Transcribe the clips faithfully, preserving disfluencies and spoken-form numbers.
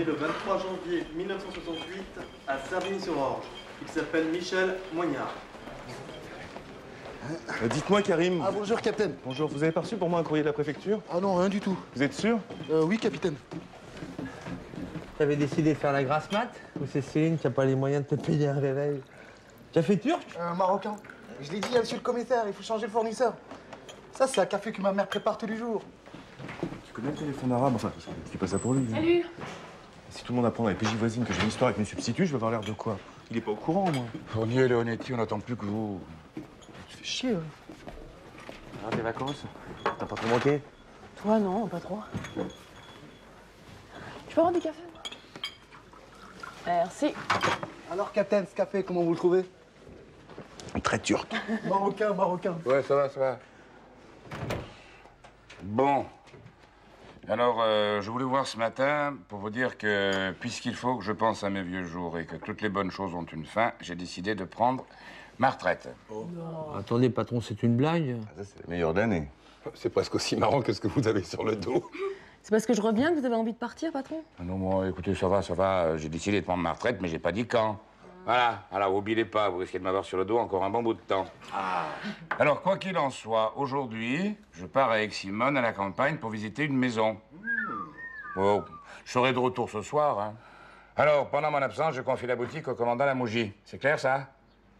le vingt-trois janvier mille neuf cent soixante-huit à Savigny-sur-Orge. Il s'appelle Michel Moignard. Euh, Dites-moi, Karim. Ah, bonjour, capitaine. Bonjour, vous avez pas reçu pour moi un courrier de la préfecture? Ah non, rien du tout. Vous êtes sûr? Euh, oui, capitaine. T'avais décidé de faire la grasse mat? Ou c'est Céline qui a pas les moyens de te payer un réveil? Tu as fait turc? Euh, marocain. Je l'ai dit à monsieur le commissaire, il faut changer le fournisseur. Ça, c'est un café que ma mère prépare tous les jours. Tu connais le téléphone arabe? Enfin, je fais pas ça pour lui. Salut. Si tout le monde apprend dans les P J voisines que j'ai une histoire avec mes substituts, je vais avoir l'air de quoi? Il est pas au courant, moi. Fournier et Leonetti, on n'attend plus que vous. Tu fais chier, hein. Alors, tes vacances? T'as pas trop manqué? Toi, non, pas trop. Tu peux avoir du café? Merci. Alors, capitaine, ce café, comment vous le trouvez? Très turc. Marocain, marocain. Ouais, ça va, ça va. Bon. Alors, euh, je voulais voir ce matin pour vous dire que, puisqu'il faut que je pense à mes vieux jours et que toutes les bonnes choses ont une fin, j'ai décidé de prendre ma retraite. Oh. Attendez, patron, c'est une blague? Ah, ça, c'est le meilleur d'année. C'est presque aussi marrant que ce que vous avez sur le dos. C'est parce que je reviens que vous avez envie de partir, patron? Non, moi, écoutez, ça va, ça va. J'ai décidé de prendre ma retraite, mais j'ai pas dit quand. Voilà, alors oubliez pas, vous risquez de m'avoir sur le dos encore un bon bout de temps. Ah. Alors, quoi qu'il en soit, aujourd'hui, je pars avec Simone à la campagne pour visiter une maison. Mmh. Oh, je serai de retour ce soir, hein. Alors, pendant mon absence, je confie la boutique au commandant Lamougie. C'est clair, ça?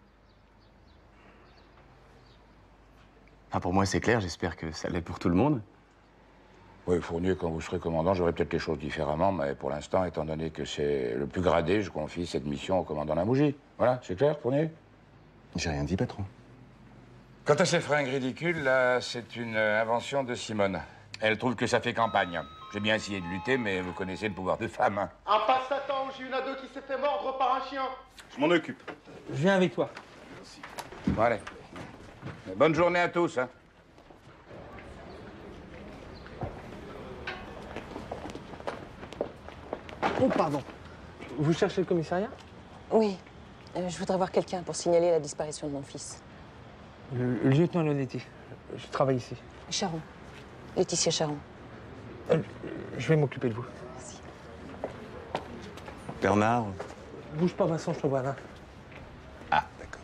Ah, pour moi, c'est clair. J'espère que ça l'est pour tout le monde. Oui, Fournier, quand vous serez commandant, j'aurai peut-être les choses différemment, mais pour l'instant, étant donné que c'est le plus gradé, je confie cette mission au commandant Lamougie. Voilà, c'est clair, Fournier? J'ai rien dit, patron. Quant à ces fringues ridicules, là, c'est une invention de Simone. Elle trouve que ça fait campagne. J'ai bien essayé de lutter, mais vous connaissez le pouvoir de femme. Hein. Un passe-temps, j'ai une ado qui s'est fait mordre par un chien. Je m'en occupe. Je viens avec toi. Bon, allez. Bonne journée à tous, hein. Oh, pardon. Vous cherchez le commissariat? Oui. Euh, je voudrais voir quelqu'un pour signaler la disparition de mon fils. Le, le lieutenant Leonetti. Je travaille ici. Charon. Laetitia Charon. Euh, je vais m'occuper de vous. Merci. Bernard. Bouge pas, Vincent, je te vois là. Ah, d'accord.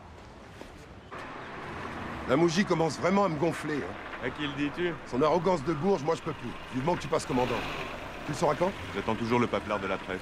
La Mougie commence vraiment à me gonfler. Hein. À qui le dis-tu? Son arrogance de bourge, moi je peux plus. Vivement que tu passes commandant. Tu le sauras quand? J'attends toujours le paplard de la presse.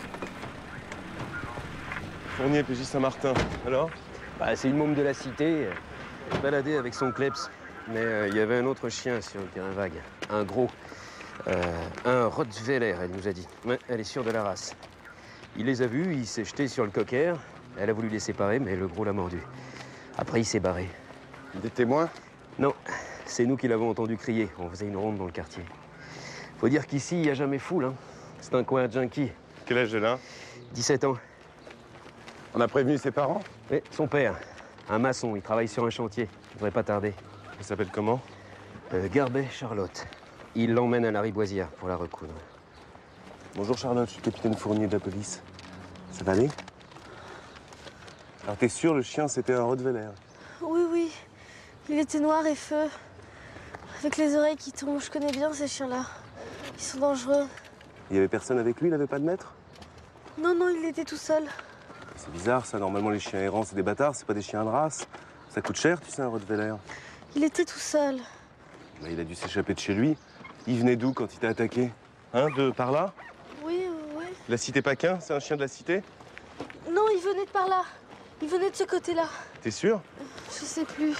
Fournier, P J Saint-Martin. Alors? Bah, c'est une môme de la cité. Elle se baladait avec son kleps. Mais il euh, y avait un autre chien sur le terrain vague. Un gros. Euh, un Rottweiler, elle nous a dit. Ouais, elle est sûre de la race. Il les a vus, il s'est jeté sur le cocker. Elle a voulu les séparer, mais le gros l'a mordu. Après, il s'est barré. Des témoins? Non, c'est nous qui l'avons entendu crier. On faisait une ronde dans le quartier. Faut dire qu'ici, il n'y a jamais foule, hein. C'est un coin junkie. Quel âge elle a? dix-sept ans. On a prévenu ses parents? Oui, son père. Un maçon, il travaille sur un chantier. Il devrait pas tarder. Elle s'appelle comment? Euh, Garbet Charlotte. Il l'emmène à la Riboisière pour la recoudre. Bonjour Charlotte, je suis capitaine Fournier de la police. Ça va aller? Alors t'es sûr, le chien c'était un Rottweiler? Oui, oui. Il était noir et feu. Avec les oreilles qui tombent. Je connais bien ces chiens-là. Ils sont dangereux. Il y avait personne avec lui, il avait pas de maître? Non, non, il était tout seul. C'est bizarre ça, normalement les chiens errants c'est des bâtards, c'est pas des chiens de race. Ça coûte cher, tu sais, un Rottweiler. Il était tout seul. Bah, il a dû s'échapper de chez lui. Il venait d'où quand il t'a attaqué? Hein, de par là? Oui, oui. La cité Paquin, c'est un chien de la cité? Non, il venait de par là. Il venait de ce côté-là. T'es sûr? Je sais plus.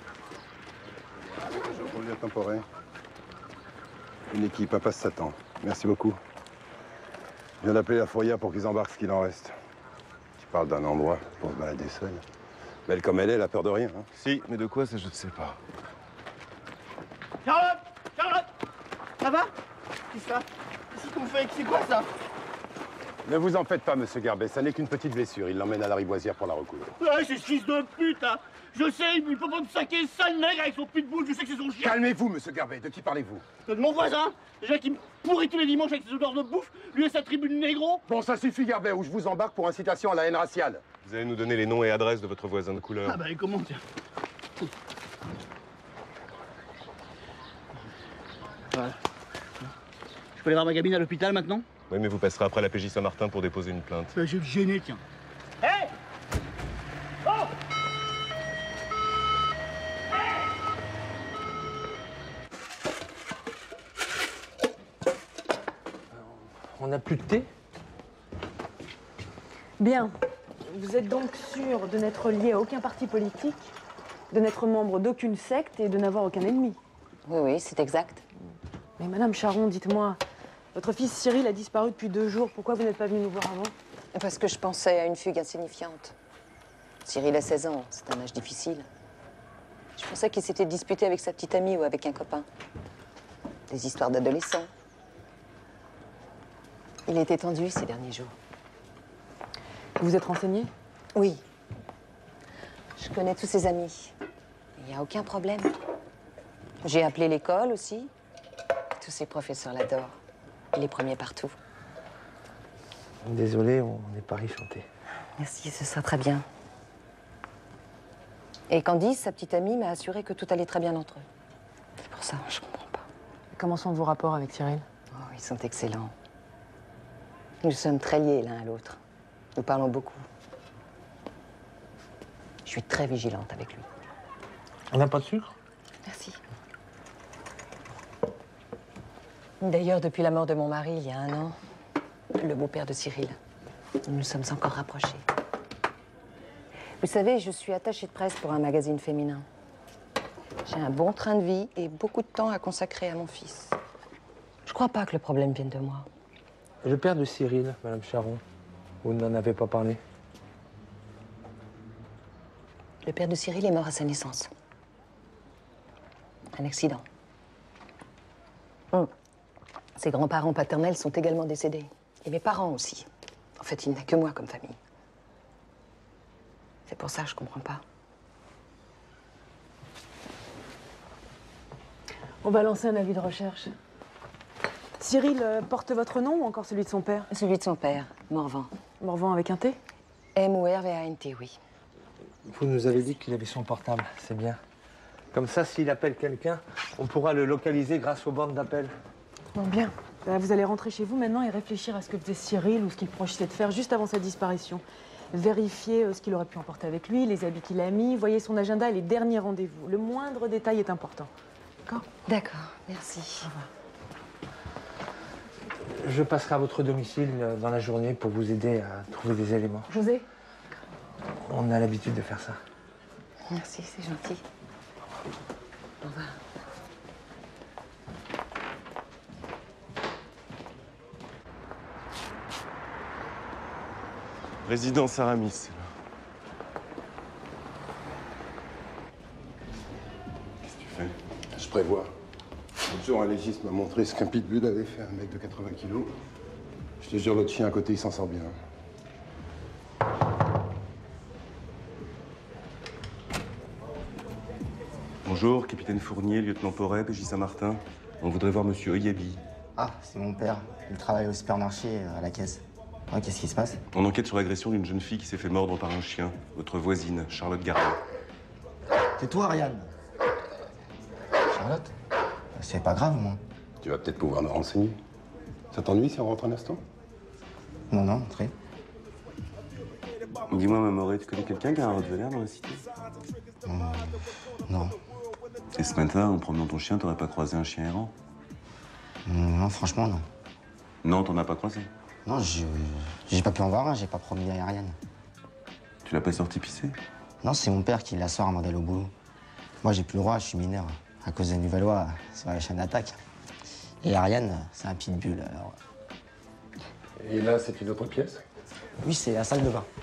Je reviens temporaire. Une équipe, un passe Satan. Merci beaucoup. Je viens d'appeler la fourrière pour qu'ils embarquent ce qu'il en reste. Tu parles d'un endroit pour se balader seul. Belle comme elle est, elle a peur de rien. Hein. Si, mais de quoi ça je ne sais pas. Charlotte! Charlotte! Ça va? Qu'est-ce que ça? Qu'est-ce qu'on fait? C'est quoi ça? Ne vous en faites pas, monsieur Garbet, ça n'est qu'une petite blessure. Il l'emmène à la Riboisière pour la recoudre. Ouais, c'est ce fils de pute, hein. Je sais, il peut pas me saquer sale nègre avec son pute boule, je sais que c'est son chien. Calmez-vous, monsieur Garbet, de qui parlez-vous? De mon voisin, déjà qui me pourrit tous les dimanches avec ses odeurs de bouffe, lui et sa tribune négro. Bon, ça suffit, Garbet, ou je vous embarque pour incitation à la haine raciale. Vous allez nous donner les noms et adresses de votre voisin de couleur. Ah bah, et comment, tiens? Voilà. Je peux aller voir ma gamine à l'hôpital maintenant? Oui, mais vous passerez après la P J Saint-Martin pour déposer une plainte. Bah, je vais te gêner, tiens. Hé! Oh! On n'a plus de thé? Bien. Vous êtes donc sûr de n'être lié à aucun parti politique, de n'être membre d'aucune secte et de n'avoir aucun ennemi? Oui, oui, c'est exact. Mais Madame Charon, dites-moi, votre fils Cyril a disparu depuis deux jours. Pourquoi vous n'êtes pas venue nous voir avant? Parce que je pensais à une fugue insignifiante. Cyril a seize ans, c'est un âge difficile. Je pensais qu'il s'était disputé avec sa petite amie ou avec un copain. Des histoires d'adolescents. Il était tendu ces derniers jours. Vous vous êtes renseigné? Oui. Je connais tous ses amis. Il n'y a aucun problème. J'ai appelé l'école aussi. Tous ses professeurs l'adorent. Il est premier partout. Désolé, on n'est pas chanté. Merci, ce sera très bien. Et Candice, sa petite amie, m'a assuré que tout allait très bien entre eux. C'est pour ça, je comprends pas. Comment sont vos rapports avec Cyril? Oh, ils sont excellents. Nous sommes très liés l'un à l'autre. Nous parlons beaucoup. Je suis très vigilante avec lui. On n'a pas de sucre? Merci. D'ailleurs, depuis la mort de mon mari, il y a un an, le beau-père de Cyril, nous nous sommes encore rapprochés. Vous savez, je suis attachée de presse pour un magazine féminin. J'ai un bon train de vie et beaucoup de temps à consacrer à mon fils. Je crois pas que le problème vienne de moi. Le père de Cyril, Madame Charon, vous n'en avez pas parlé? Le père de Cyril est mort à sa naissance. Un accident. Hum. Ses grands-parents paternels sont également décédés. Et mes parents aussi. En fait, il n'a que moi comme famille. C'est pour ça que je comprends pas. On va lancer un avis de recherche. Cyril euh, porte votre nom ou encore celui de son père? Celui de son père, Morvan. Morvan avec un T? M O R V A N T, oui. Vous nous avez dit qu'il avait son portable, c'est bien. Comme ça, s'il appelle quelqu'un, on pourra le localiser grâce aux bandes d'appel. Bon, bien. Bah, vous allez rentrer chez vous maintenant et réfléchir à ce que faisait Cyril ou ce qu'il projetait de faire juste avant sa disparition. Vérifiez euh, ce qu'il aurait pu emporter avec lui, les habits qu'il a mis, voyez son agenda et les derniers rendez-vous. Le moindre détail est important. D'accord? D'accord, merci. Au revoir. Je passerai à votre domicile euh, dans la journée pour vous aider à trouver des éléments. José? On a l'habitude de faire ça. Merci, c'est gentil. Au revoir. Résidence Aramis. Qu'est-ce que tu fais? Je prévois. L'autre jour, un légiste m'a montré ce qu'un pitbull avait fait à un mec de quatre-vingts kilos. Je te jure, l'autre chien à côté, il s'en sort bien. Bonjour, capitaine Fournier, lieutenant Porret, P J Saint-Martin. On voudrait voir monsieur Oyabi. Ah, c'est mon père. Il travaille au supermarché, euh, à la caisse. Ouais, qu'est-ce qui se passe? On enquête sur l'agression d'une jeune fille qui s'est fait mordre par un chien. Votre voisine, Charlotte Garnier. C'est toi, Ariane? Charlotte? C'est pas grave, moi. Tu vas peut-être pouvoir nous renseigner. Ça t'ennuie si on rentre un instant? Non, non, entrez. Dis-moi, Mamoré, tu connais quelqu'un qui a un Rottweiler dans la cité? Hum, non. Et ce matin, en promenant ton chien, t'aurais pas croisé un chien errant? Hum, non, franchement, non. Non, t'en as pas croisé? Non, je j'ai pas pu en voir un, j'ai pas promis à Ariane. Tu l'as pas sorti pisser? Non, c'est mon père qui la sort avant d'aller au boulot. Moi, j'ai plus le droit, je suis mineur. À cause des Nuvalois, c'est la chaîne d'attaque. Et Ariane, c'est un pitbull, alors... Et là, c'est une autre pièce? Oui, c'est la salle de bain.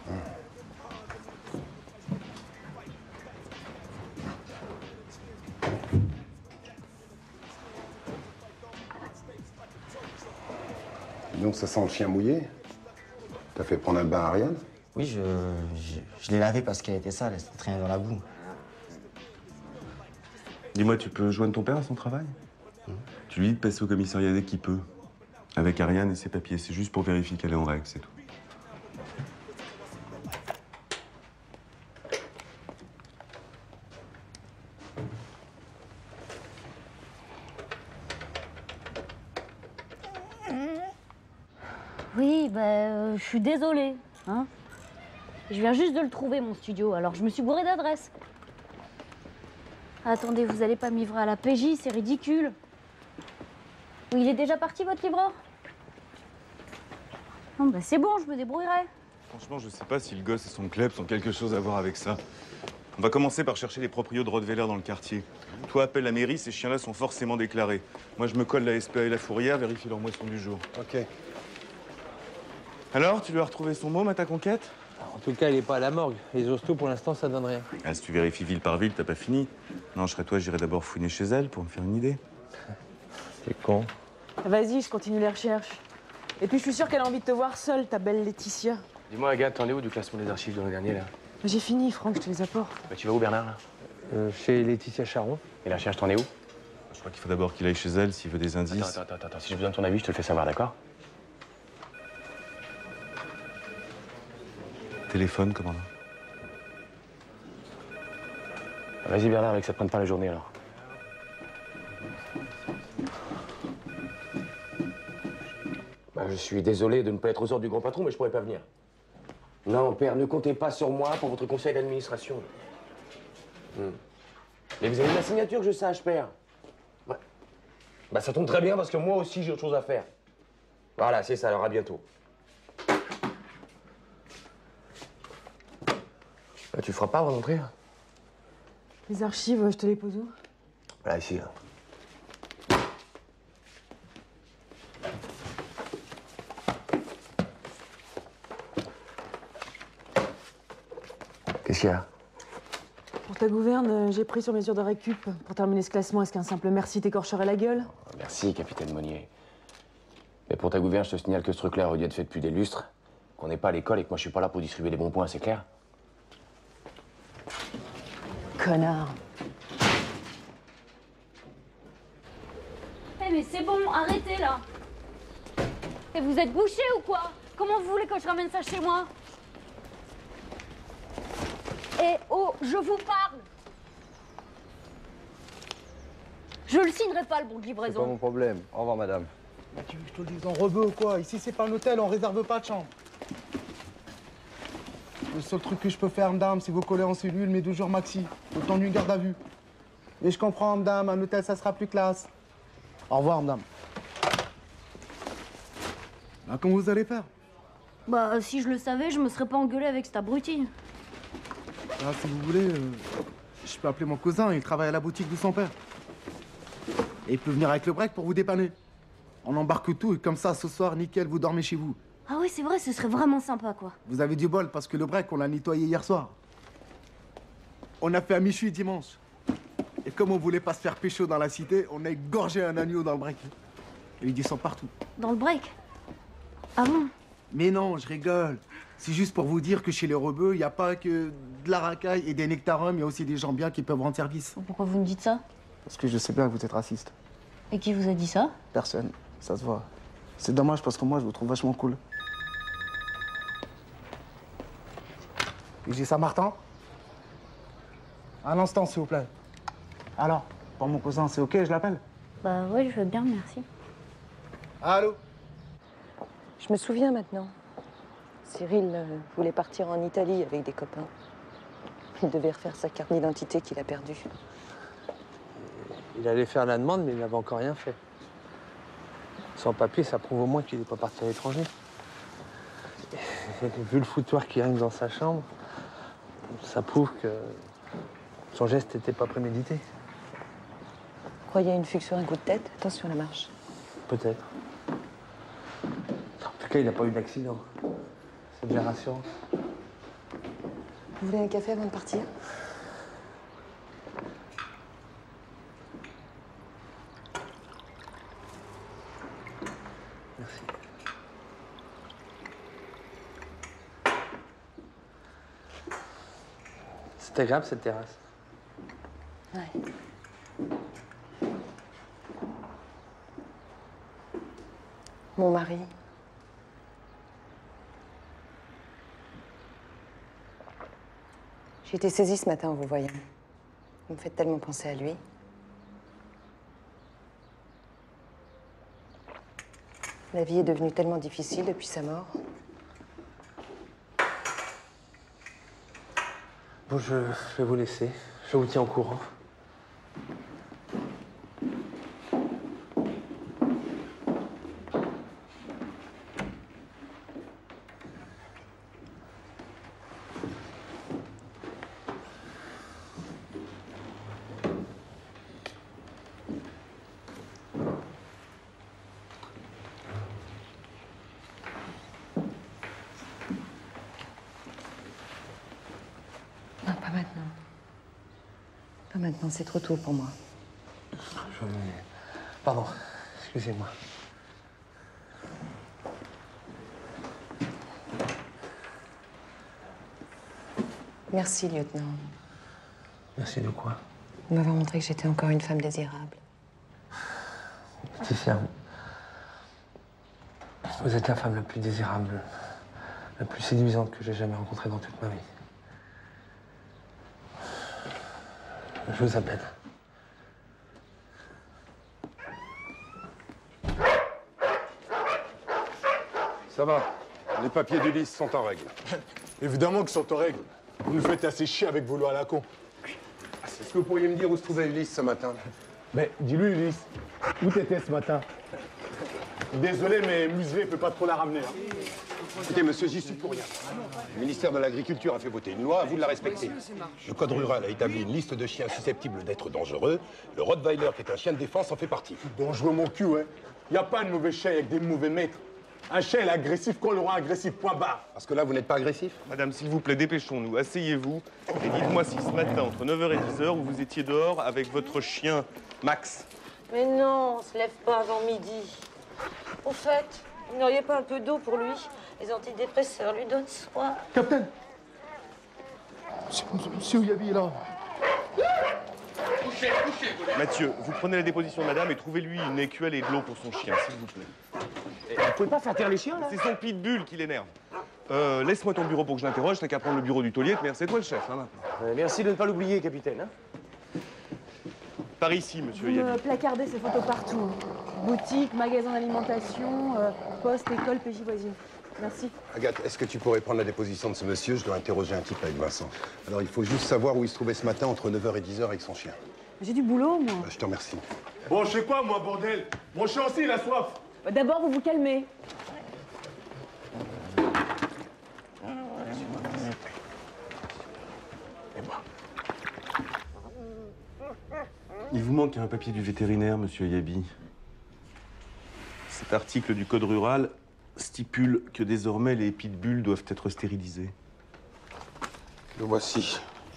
Donc ça sent le chien mouillé? T'as fait prendre un bain à Ariane? Oui, je, je, je l'ai lavée parce qu'elle était sale, elle s'était traînée dans la boue. Dis-moi, tu peux joindre ton père à son travail? Mmh. Tu lui dis de passer au commissariat dès qu'il peut. Avec Ariane et ses papiers. C'est juste pour vérifier qu'elle est en règle, c'est tout. Oui, bah, euh, je suis désolée. Hein. Je viens juste de le trouver, mon studio, alors je me suis bourrée d'adresse. Attendez, vous allez pas me livrer à la P J, c'est ridicule. Oui, il est déjà parti, votre livreur? Non, bah c'est bon, je me débrouillerai. Franchement, je sais pas si le gosse et son club ont quelque chose à voir avec ça. On va commencer par chercher les proprios de Rottweiler dans le quartier. Toi, appelle la mairie, ces chiens-là sont forcément déclarés. Moi, je me colle la S P A et la fourrière, vérifie leur moisson du jour. Ok. Alors, tu lui as retrouvé son môme à ta conquête? En tout cas, il est pas à la morgue. Les hostos, pour l'instant, ça donne rien. Ah, si tu vérifies ville par ville, t'as pas fini. Non, je serais toi, j'irais d'abord fouiner chez elle pour me faire une idée. C'est con. Vas-y, je continue les recherches. Et puis, je suis sûre qu'elle a envie de te voir seule, ta belle Laetitia. Dis-moi, Agathe, t'en es où du classement des archives de l'an dernier, là? J'ai fini, Franck, je te les apporte. Bah, tu vas où, Bernard, là? Euh, chez Laetitia Charon. Et la recherche, t'en es où? Je crois qu'il faut d'abord qu'il aille chez elle s'il veut des indices. Attends, attends, attends, si j'ai besoin de ton avis, je te le fais savoir, d'accord? Téléphone, commandant. Vas-y, Bernard, avec ça prenne pas la journée, alors. Bah, je suis désolé de ne pas être aux ordres du grand patron, mais je pourrais pas venir. Non, père, ne comptez pas sur moi pour votre conseil d'administration. Hmm. Mais vous avez ma signature, que je sache, père. Ouais. Bah, ça tombe très bien, parce que moi aussi, j'ai autre chose à faire. Voilà, c'est ça, alors à bientôt. Bah, tu feras pas avant d'entrer? Les archives, je te les pose où? Voilà, ici, là. Qu'est-ce qu'il y a? Pour ta gouverne, j'ai pris sur mesure de récup. Pour terminer ce classement, est-ce qu'un simple merci t'écorcherait la gueule? Merci, capitaine Monnier. Mais pour ta gouverne, je te signale que ce truc-là aurait dû être fait depuis des lustres, qu'on n'est pas à l'école et que moi je suis pas là pour distribuer des bons points, c'est clair? Connard. Eh mais c'est bon, arrêtez là. Et vous êtes bouché ou quoi? Comment vous voulez que je ramène ça chez moi? Eh oh, je vous parle. Je le signerai pas, le bon de C'est livraison. pas mon problème. Au revoir, madame. Mais tu veux que je te le dise en rebeu ou quoi? Ici, c'est pas un hôtel, on réserve pas de chambre. Le seul truc que je peux faire, madame, c'est vous coller en cellule, mais deux jours maxi. Autant d'une garde à vue. Et je comprends, madame, un hôtel, ça sera plus classe. Au revoir, madame. Bah, comment vous allez faire? Bah, si je le savais, je me serais pas engueulé avec cet abruti. Ah, si vous voulez, euh, je peux appeler mon cousin, il travaille à la boutique de son père. Et il peut venir avec le break pour vous dépanner. On embarque tout et comme ça, ce soir, nickel, vous dormez chez vous. Ah ouais, c'est vrai, ce serait vraiment sympa, quoi. Vous avez du bol parce que le break, on l'a nettoyé hier soir. On a fait un Michoui dimanche. Et comme on voulait pas se faire pécho dans la cité, on a égorgé un agneau dans le break. Et ils descendent partout. Dans le break? Ah bon? Mais non, je rigole. C'est juste pour vous dire que chez les rebeux, il n'y a pas que de la racaille et des nectarums, il y a aussi des gens bien qui peuvent rendre service. Pourquoi vous me dites ça? Parce que je sais bien que vous êtes raciste. Et qui vous a dit ça? Personne, ça se voit. C'est dommage parce que moi, je vous trouve vachement cool. J'ai Saint-Martin. Un instant, s'il vous plaît. Alors, pour mon cousin, c'est OK, je l'appelle? Bah ouais, je veux bien, merci. Allô? Je me souviens maintenant. Cyril euh, voulait partir en Italie avec des copains. Il devait refaire sa carte d'identité qu'il a perdue. Il allait faire la demande, mais il n'avait encore rien fait. Sans papier, ça prouve au moins qu'il n'est pas parti à l'étranger. Vu le foutoir qui règne dans sa chambre, ça prouve que son geste n'était pas prémédité. Vous croyez à une fugue sur un coup de tête? Attention à la marche. Peut-être. En tout cas, il n'a pas eu d'accident. C'est bien rassurant. Vous voulez un café avant de partir? Merci. C'est agréable, cette terrasse. Ouais. Mon mari. J'ai été saisie ce matin en vous voyant. Vous me faites tellement penser à lui. La vie est devenue tellement difficile depuis sa mort. Bon, je, je vais vous laisser. Je vous tiens au courant. Non, pas maintenant. Pas maintenant, c'est trop tôt pour moi. Je... Pardon, excusez-moi. Merci, lieutenant. Merci de quoi? De m'avoir montré que j'étais encore une femme désirable. Laetitia, vous êtes la femme la plus désirable, la plus séduisante que j'ai jamais rencontrée dans toute ma vie. Je vous appelle. Ça va. Les papiers d'Ulysse sont en règle. Évidemment qu'ils sont en règle. Vous nous faites assez chier avec vos lois à la con. Est-ce que vous pourriez me dire où se trouvait Ulysse ce matin? Mais dis-lui, Ulysse, où t'étais ce matin? Désolé, mais Muselet peut pas trop la ramener. Hein. Écoutez, monsieur, j'y suis pour rien. Le ministère de l'Agriculture a fait voter une loi, à vous de la respecter. Le Code rural a établi une liste de chiens susceptibles d'être dangereux. Le Rottweiler, qui est un chien de défense, en fait partie. Dangereux, mon cul, ouais. Y a pas de mauvais chien avec des mauvais maîtres. Un chien, il est agressif quand il aura agressif, point barre. Parce que là, vous n'êtes pas agressif? Madame, s'il vous plaît, dépêchons-nous, asseyez-vous et dites-moi si ce matin, entre neuf heures et dix heures, vous étiez dehors avec votre chien, Max. Mais non, on se lève pas avant midi. Au fait, vous n'auriez pas un peu d'eau pour lui? Les antidépresseurs lui donnent soin. Capitaine! Monsieur Ouyabi est là. Couchez, couchez, Mathieu, vous prenez la déposition de madame et trouvez-lui une écuelle et de l'eau pour son chien, s'il vous plaît. Et vous pouvez pas faire taire les chiens, là? C'est son pitbull qui l'énerve. Euh, laisse-moi ton bureau pour que je l'interroge, t'as qu'à prendre le bureau du taulier, mais c'est toi le chef, hein, maintenant. Euh, merci de ne pas l'oublier, capitaine. Hein. Par ici, monsieur Vous me Yabi. placardez ces photos partout. Boutique, magasin d'alimentation, euh, poste, école, P J voisine. Merci. Agathe, est-ce que tu pourrais prendre la déposition de ce monsieur? Je dois interroger un type avec Vincent. Alors, il faut juste savoir où il se trouvait ce matin entre neuf heures et dix heures avec son chien. J'ai du boulot, moi. Euh, je te remercie. Bon, je sais quoi, moi, bordel? Mon chien aussi, il a soif. D'abord, vous vous calmez. Il vous manque un papier du vétérinaire, monsieur Yabi. Cet article du Code rural stipule que désormais les pitbulls doivent être stérilisés. Le voici.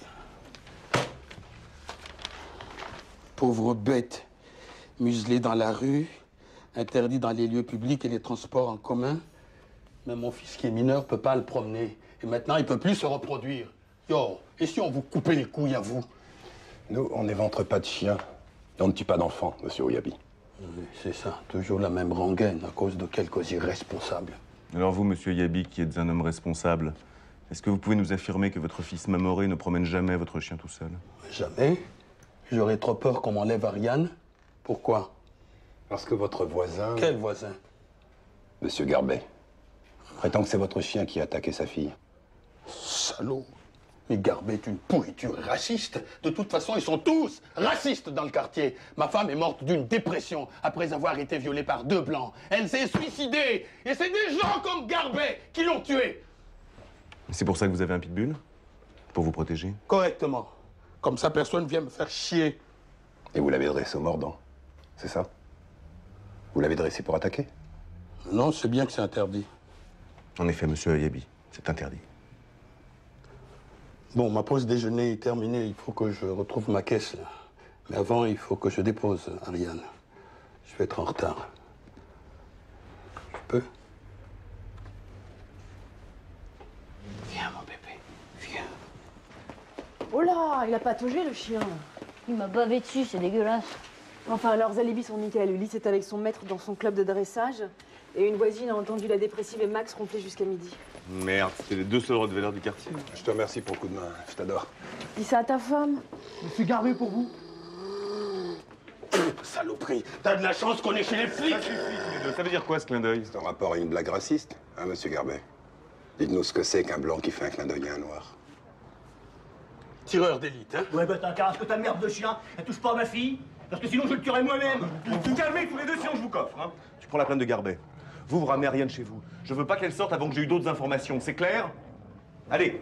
Pauvre bête, muselée dans la rue, interdit dans les lieux publics et les transports en commun. Même mon fils qui est mineur peut pas le promener. Et maintenant, il peut plus se reproduire. Yo, et si on vous coupait les couilles à vous? Nous, on n'éventre pas de chiens. Et on ne tue pas d'enfants, monsieur Ouyabi. Oui, c'est ça. Toujours la même rengaine à cause de quelques irresponsables. Alors vous, monsieur Yabi, qui êtes un homme responsable, est-ce que vous pouvez nous affirmer que votre fils Mamoré ne promène jamais votre chien tout seul? Jamais. J'aurais trop peur qu'on m'enlève Ariane. Pourquoi? Parce que votre voisin... Quel voisin? Monsieur Garbet prétend que c'est votre chien qui a attaqué sa fille. Salaud. Mais Garbet est une pourriture raciste. De toute façon, ils sont tous racistes dans le quartier. Ma femme est morte d'une dépression après avoir été violée par deux blancs. Elle s'est suicidée. Et c'est des gens comme Garbet qui l'ont tuée. C'est pour ça que vous avez un pitbull? Pour vous protéger? Correctement. Comme ça, personne vient me faire chier. Et vous l'avez dressé au mordant, c'est ça? Vous l'avez dressé pour attaquer? Non, c'est bien que c'est interdit. En effet, monsieur Yabi, c'est interdit. Bon, ma pause déjeuner est terminée. Il faut que je retrouve ma caisse, là. Mais avant, il faut que je dépose Ariane. Je vais être en retard. Je peux? Viens, mon bébé. Viens. Oh là, il a pataugé, le chien. Il m'a bavé dessus, c'est dégueulasse. Enfin, leurs alibis sont nickel. Ulysse est avec son maître dans son club de dressage. Et une voisine a entendu la dépressive et Max ronfler jusqu'à midi. Merde, c'était les deux seuls Rottweilers du quartier. Je te remercie pour le coup de main, je t'adore. Dis ça à ta femme. Je suis gardé pour vous. saloperie. T'as de la chance qu'on est chez les flics. Ça suffit, tous les deux. Ça veut dire quoi, ce clin d'œil? C'est en rapport à une blague raciste, hein, monsieur Garbet? Dites-nous ce que c'est qu'un blanc qui fait un clin d'œil à un noir. Tireur d'élite, hein? Ouais, bah t'as qu'à ce que ta merde de chien, elle touche pas à ma fille, parce que sinon je le tuerais moi-même. Vous calmez tous les deux, sinon je vous coffre, hein. Tu prends la plainte de Garbet. Vous, vous ramenez Ariane chez vous. Je veux pas qu'elle sorte avant que j'ai eu d'autres informations, c'est clair? Allez.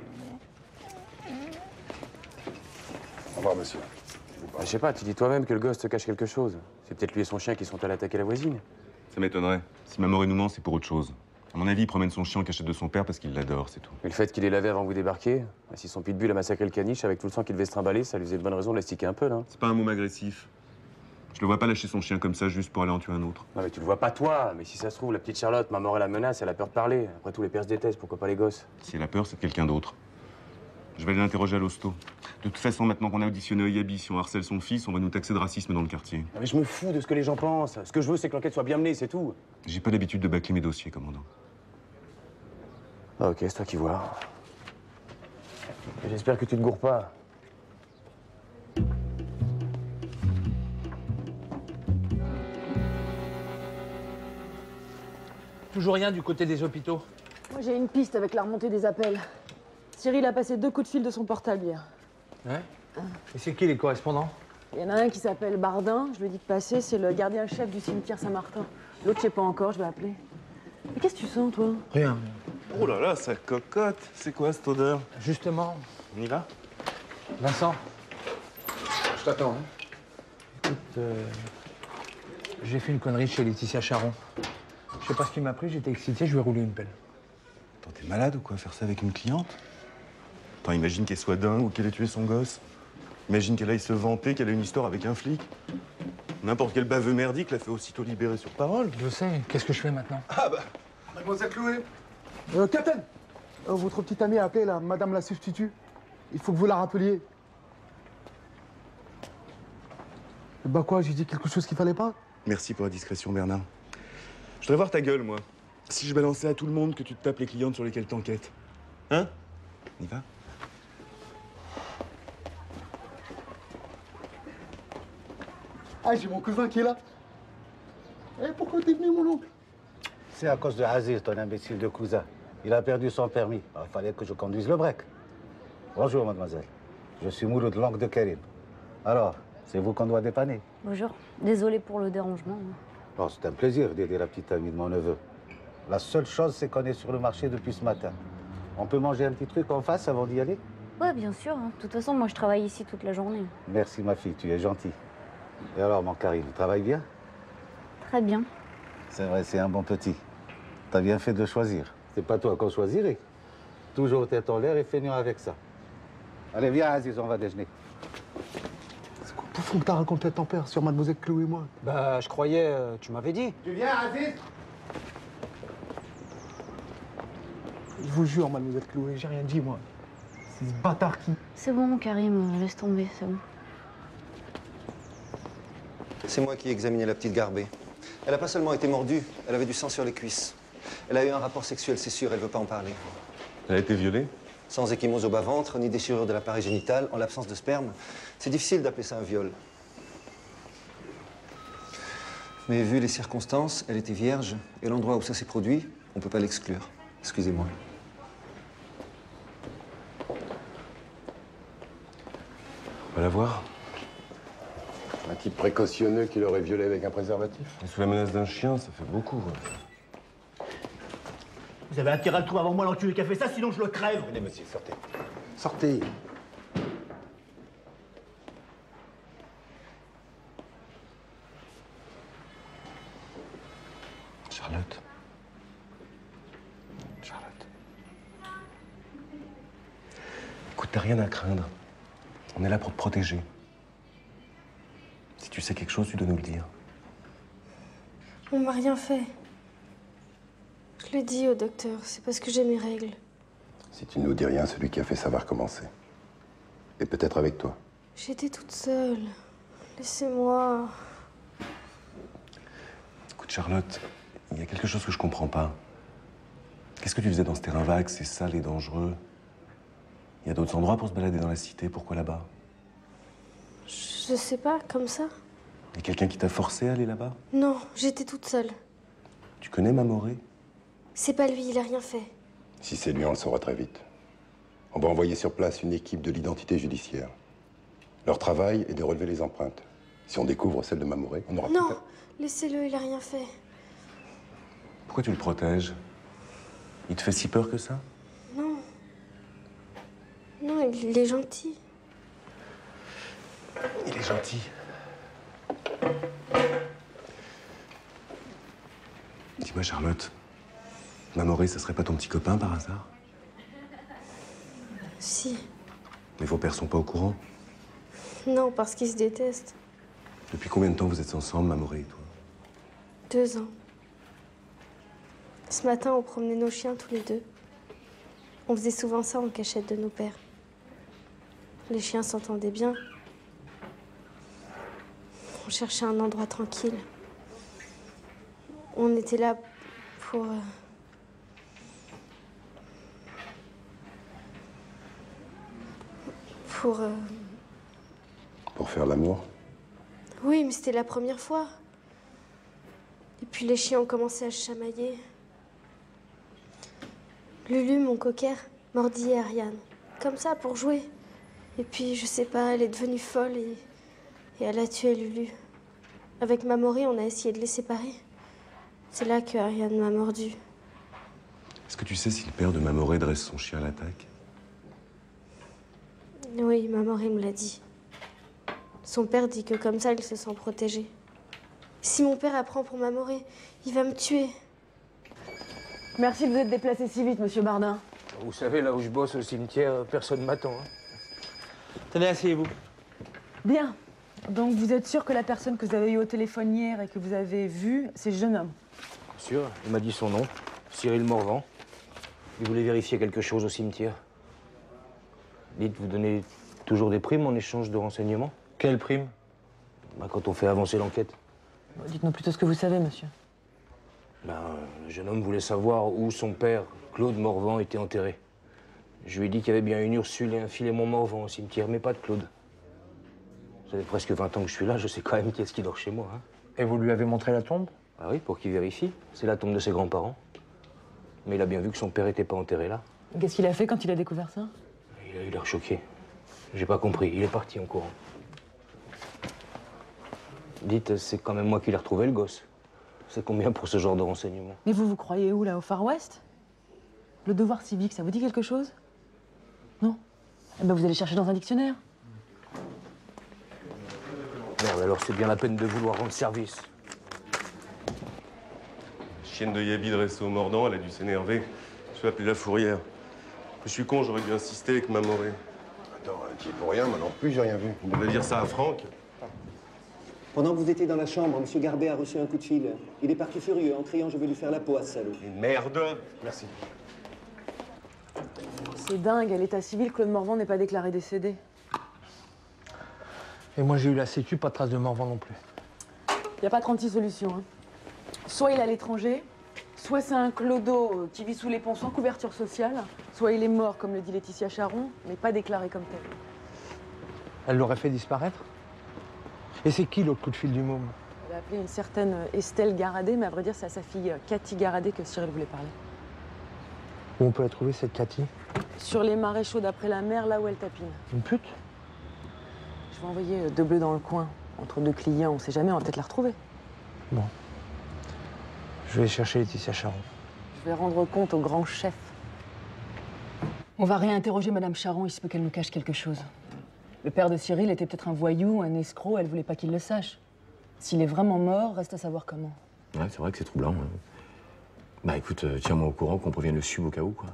Au revoir, monsieur. Bah, je sais pas, tu dis toi-même que le gosse te cache quelque chose. C'est peut-être lui et son chien qui sont allés attaquer la voisine. Ça m'étonnerait. Si ma mort est nous ment, c'est pour autre chose. À mon avis, il promène son chien en cachette de son père parce qu'il l'adore, c'est tout. Et le fait qu'il ait lavé avant que vous débarquiez, bah, si son pitbull a massacré le caniche avec tout le sang qu'il devait se trimballer, ça lui faisait de bonnes raisons de l'astiquer un peu, là. C'est pas un môme agressif. Je le vois pas lâcher son chien comme ça juste pour aller en tuer un autre. Non mais tu le vois pas toi, mais si ça se trouve, la petite Charlotte, ma mort et la menace, elle a peur de parler. Après tout, les pères se détestent, pourquoi pas les gosses? Si elle a peur, c'est quelqu'un d'autre. Je vais aller l'interroger à l'hosto. De toute façon, maintenant qu'on a auditionné Oyabi, si on harcèle son fils, on va nous taxer de racisme dans le quartier. Non mais je me fous de ce que les gens pensent. Ce que je veux, c'est que l'enquête soit bien menée, c'est tout. J'ai pas l'habitude de bâcler mes dossiers, commandant. Ah, ok, c'est toi qui vois. J'espère que tu te gourres pas. Toujours rien du côté des hôpitaux? Moi, j'ai une piste avec la remontée des appels. Cyril a passé deux coups de fil de son portable hier. Ouais. Et c'est qui les correspondants? Il y en a un qui s'appelle Bardin, je lui ai dit de passer, c'est le gardien-chef du cimetière Saint-Martin. L'autre, je sais pas encore, je vais appeler. Mais qu'est-ce que tu sens, toi? Rien. Oh là là, ça cocotte. C'est quoi cette odeur? Justement. On y va? Vincent. Je t'attends, hein. Écoute, euh, j'ai fait une connerie chez Laetitia Charon. Je sais pas ce qui m'a pris, j'étais excité, je lui ai roulé une pelle. Attends, t'es malade ou quoi, faire ça avec une cliente? Attends, imagine qu'elle soit dingue ou qu'elle ait tué son gosse. Imagine qu'elle aille se vanter qu'elle a une histoire avec un flic. N'importe quel baveux merdique l'a fait aussitôt libérer sur parole. Je sais, qu'est-ce que je fais maintenant? Ah bah, mademoiselle Chloé. Euh, Captain, euh, votre petite amie a appelé, là, madame la substitut. Il faut que vous la rappeliez. Bah quoi, j'ai dit quelque chose qu'il fallait pas? Merci pour la discrétion, Bernard. Je voudrais voir ta gueule, moi. Si je balançais à tout le monde que tu te tapes les clientes sur lesquelles t'enquêtes. Hein? On y va? Ah, j'ai mon cousin qui est là. Eh, pourquoi t'es venu, mon oncle? C'est à cause de Aziz, ton imbécile de cousin. Il a perdu son permis. Il fallait que je conduise le break. Bonjour, mademoiselle. Je suis Mouloud, l'oncle de Karim. Alors, c'est vous qu'on doit dépanner. Bonjour. Désolée pour le dérangement. Oh, c'est un plaisir d'aider la petite amie de mon neveu. La seule chose, c'est qu'on est sur le marché depuis ce matin. On peut manger un petit truc en face avant d'y aller? Ouais, bien sûr. hein. De toute façon, moi, je travaille ici toute la journée. Merci, ma fille, tu es gentille. Et alors, mon Karim, il travaille bien? Très bien. C'est vrai, c'est un bon petit. T'as bien fait de choisir. C'est pas toi qu'on choisirait. Toujours tête en l'air et feignant avec ça. Allez, viens, Aziz, on va déjeuner. C'est quoi le bouffon que t'as raconté à ton père sur mademoiselle Chloé et moi? Bah, je croyais, euh, tu m'avais dit. Tu viens, Aziz? Je vous jure, mademoiselle Chloé, j'ai rien dit, moi. C'est ce bâtard qui... C'est bon, Karim, laisse tomber, c'est bon. C'est moi qui ai examiné la petite Garbet. Elle n'a pas seulement été mordue, elle avait du sang sur les cuisses. Elle a eu un rapport sexuel, c'est sûr, elle veut pas en parler. Elle a été violée? Sans échymose au bas-ventre, ni déchirure de l'appareil génital, en l'absence de sperme. C'est difficile d'appeler ça un viol. Mais vu les circonstances, elle était vierge, et l'endroit où ça s'est produit, on peut pas l'exclure. Excusez-moi. On va la voir. Un type précautionneux qui l'aurait violé avec un préservatif. Et sous la menace d'un chien, ça fait beaucoup. Ouais. Vous avez intérêt à le trouver avant moi, l'enculé qui a fait ça, sinon je le crève. Venez, monsieur, sortez. Sortez. Charlotte. Charlotte. Écoute, t'as rien à craindre. On est là pour te protéger. Si tu sais quelque chose, tu dois nous le dire. On m'a rien fait. Je l'ai dit au docteur, c'est parce que j'ai mes règles. Si tu ne nous dis rien, celui qui a fait ça va recommencer. Et peut-être avec toi. J'étais toute seule. Laissez-moi. Écoute, Charlotte, il y a quelque chose que je comprends pas. Qu'est-ce que tu faisais dans ce terrain vague? C'est sale et dangereux. Il y a d'autres endroits pour se balader dans la cité. Pourquoi là-bas? Je sais pas, comme ça. Y a quelqu'un qui t'a forcé à aller là-bas? Non, j'étais toute seule. Tu connais Mamoré? C'est pas lui, il a rien fait. Si c'est lui, on le saura très vite. On va envoyer sur place une équipe de l'identité judiciaire. Leur travail est de relever les empreintes. Si on découvre celle de Mamoré, on aura... Non, laissez-le, il a rien fait. Pourquoi tu le protèges? Il te fait si peur que ça? Non. Non, il est gentil. Il est gentil. Dis-moi, Charlotte, Mamoré, ça serait pas ton petit copain par hasard? Si. Mais vos pères sont pas au courant? Non, parce qu'ils se détestent. Depuis combien de temps vous êtes ensemble, Mamoré et toi? Deux ans. Ce matin, on promenait nos chiens tous les deux. On faisait souvent ça en cachette de nos pères. Les chiens s'entendaient bien. On cherchait un endroit tranquille. On était là pour... euh, Pour... euh, Pour faire l'amour? Oui, mais c'était la première fois. Et puis les chiens ont commencé à se chamailler. Lulu, mon cocker, mordillait Ariane. Comme ça, pour jouer. Et puis, je sais pas, elle est devenue folle et, et elle a tué Lulu. Avec Mamoré, on a essayé de les séparer. C'est là que Ariane m'a mordu. Est-ce que tu sais si le père de Mamoré dresse son chien à l'attaque? Oui, Mamoré me l'a dit. Son père dit que comme ça, il se sent protégé. Si mon père apprend pour Mamoré, il va me tuer. Merci de vous être déplacé si vite, monsieur Bardin. Vous savez, là où je bosse au cimetière, personne ne m'attend. Hein. Tenez, asseyez-vous. Bien. Donc vous êtes sûr que la personne que vous avez eue au téléphone hier et que vous avez vue, c'est ce jeune homme? Bien sûr, il m'a dit son nom, Cyril Morvan. Il voulait vérifier quelque chose au cimetière. Dites, vous donnez toujours des primes en échange de renseignements? Quelles primes? Bah, quand on fait avancer l'enquête. Bon, dites-nous plutôt ce que vous savez, monsieur. Ben, le jeune homme voulait savoir où son père, Claude Morvan, était enterré. Je lui ai dit qu'il y avait bien une Ursule et un Philémon Morvan au cimetière, mais pas de Claude. Ça fait presque vingt ans que je suis là, je sais quand même qui est-ce qui dort chez moi. Hein. Et vous lui avez montré la tombe? Ah oui, pour qu'il vérifie. C'est la tombe de ses grands-parents. Mais il a bien vu que son père n'était pas enterré là. Qu'est-ce qu'il a fait quand il a découvert ça? Il a eu l'air choqué. J'ai pas compris, il est parti en courant. Dites, c'est quand même moi qui l'ai retrouvé, le gosse. C'est combien pour ce genre de renseignements? Mais vous vous croyez où, là, au Far West? Le devoir civique, ça vous dit quelque chose? Non? Eh ben vous allez chercher dans un dictionnaire. Merde, alors c'est bien la peine de vouloir rendre service. Chienne de Yabi dressée au mordant, elle a dû s'énerver. Je vais appeler la fourrière. Je suis con, j'aurais dû insister avec Mamoré. Attends, tu y es pour rien, moi non plus, j'ai rien vu. On devait dire ça à Franck. Pendant que vous étiez dans la chambre, M. Garbet a reçu un coup de fil. Il est parti furieux en criant « Je vais lui faire la peau à ce salaud ». Une merde. Merci. C'est dingue, à l'état civil, Claude Morvan n'est pas déclaré décédé. Et moi, j'ai eu la sécu, pas de trace de Morvan non plus. Il n'y a pas trente-six solutions. Hein. Soit il est à l'étranger, soit c'est un clodo qui vit sous les ponts sans couverture sociale, soit il est mort, comme le dit Laetitia Charon, mais pas déclaré comme tel. Elle l'aurait fait disparaître? Et c'est qui l'autre coup de fil du môme? Elle a appelé une certaine Estelle Garadet, mais à vrai dire, c'est à sa fille Cathy Garadet que Cyril voulait parler. Où on peut la trouver, cette Cathy? Sur les marais chauds d'après la mer, là où elle tapine. Une pute? Je vais envoyer deux bleus dans le coin. Entre deux clients, on sait jamais, on va peut-être la retrouver. Bon. Je vais chercher Laetitia Charon. Je vais rendre compte au grand chef. On va réinterroger Madame Charon, il se peut qu'elle nous cache quelque chose. Le père de Cyril était peut-être un voyou, un escroc, elle voulait pas qu'il le sache. S'il est vraiment mort, reste à savoir comment. Ouais, c'est vrai que c'est troublant. Hein. Bah écoute, euh, tiens-moi au courant qu'on prévienne le sub au cas où, quoi.